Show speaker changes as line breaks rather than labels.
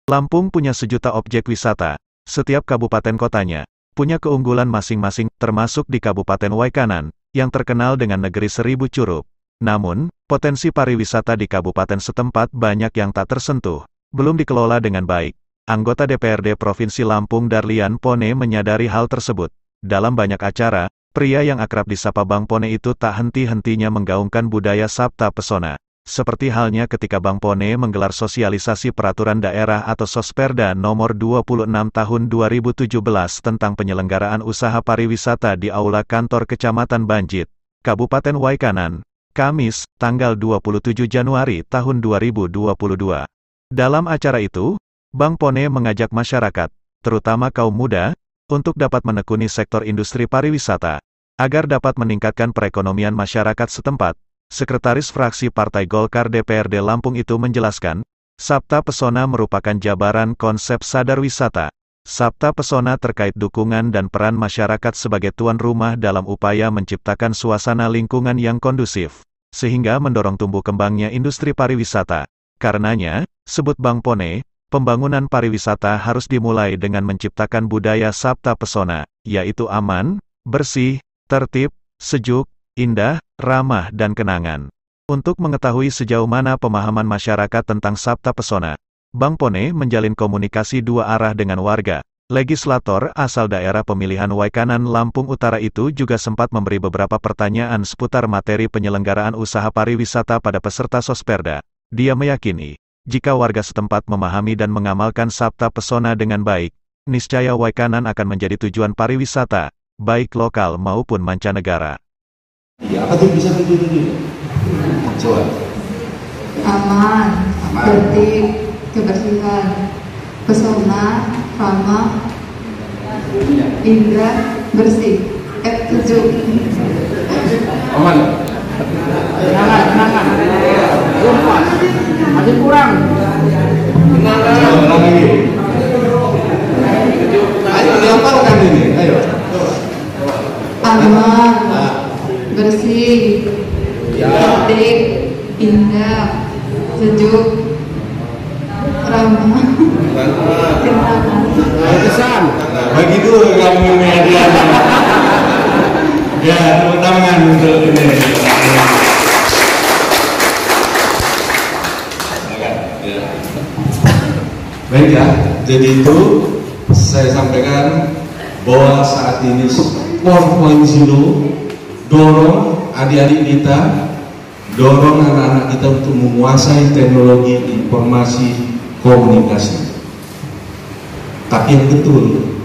Lampung punya sejuta objek wisata. Setiap kabupaten kotanya punya keunggulan masing-masing, termasuk di Kabupaten Waikanan, yang terkenal dengan negeri seribu curug. Namun, potensi pariwisata di kabupaten setempat banyak yang tak tersentuh, belum dikelola dengan baik. Anggota DPRD Provinsi Lampung Darlian Pone menyadari hal tersebut. Dalam banyak acara, pria yang akrab disapa Bang Pone itu tak henti-hentinya menggaungkan budaya Sabta Pesona. Seperti halnya ketika Bang Pone menggelar sosialisasi peraturan daerah atau Sosperda nomor 26 tahun 2017 tentang penyelenggaraan usaha pariwisata di Aula Kantor Kecamatan Banjit, Kabupaten Waikanan, Kamis, tanggal 27 Januari tahun 2022. Dalam acara itu, Bang Pone mengajak masyarakat, terutama kaum muda, untuk dapat menekuni sektor industri pariwisata, agar dapat meningkatkan perekonomian masyarakat setempat. Sekretaris Fraksi Partai Golkar DPRD Lampung itu menjelaskan, Sabta Pesona merupakan jabaran konsep sadar wisata. Sabta Pesona terkait dukungan dan peran masyarakat sebagai tuan rumah dalam upaya menciptakan suasana lingkungan yang kondusif, sehingga mendorong tumbuh kembangnya industri pariwisata. Karenanya, sebut Bang Pone, pembangunan pariwisata harus dimulai dengan menciptakan budaya Sabta Pesona, yaitu aman, bersih, tertib, sejuk, indah, ramah dan kenangan. Untuk mengetahui sejauh mana pemahaman masyarakat tentang Sabta Pesona, Bang Pone menjalin komunikasi dua arah dengan warga. Legislator asal daerah pemilihan Waikanan Lampung Utara itu juga sempat memberi beberapa pertanyaan seputar materi penyelenggaraan usaha pariwisata pada peserta Sosperda. Dia meyakini, jika warga setempat memahami dan mengamalkan Sabta Pesona dengan baik, niscaya Waikanan akan menjadi tujuan pariwisata, baik lokal maupun mancanegara.
Ya, apa tuh bisa tunjuk-tunjuk? Coba.
Aman, tertib, kebersihan, pesona, ramah, indah, bersih, sejuk.
Aman.
Kenangan. Umpan. Masih kurang.
Kenangan. Lagi. Ayo, dihafalkan ini. Ayo.
Aman, bersih, tertib, indah, sejuk, ramah, kenangan.
Kesan.
Bagi dulu kamu media. Ya, tepuk tangan untuk ini. Baik ya, jadi itu saya sampaikan bahwa saat ini 4.0 dorong adik-adik kita, dorong anak-anak kita untuk menguasai teknologi informasi komunikasi. Tapi yang betul,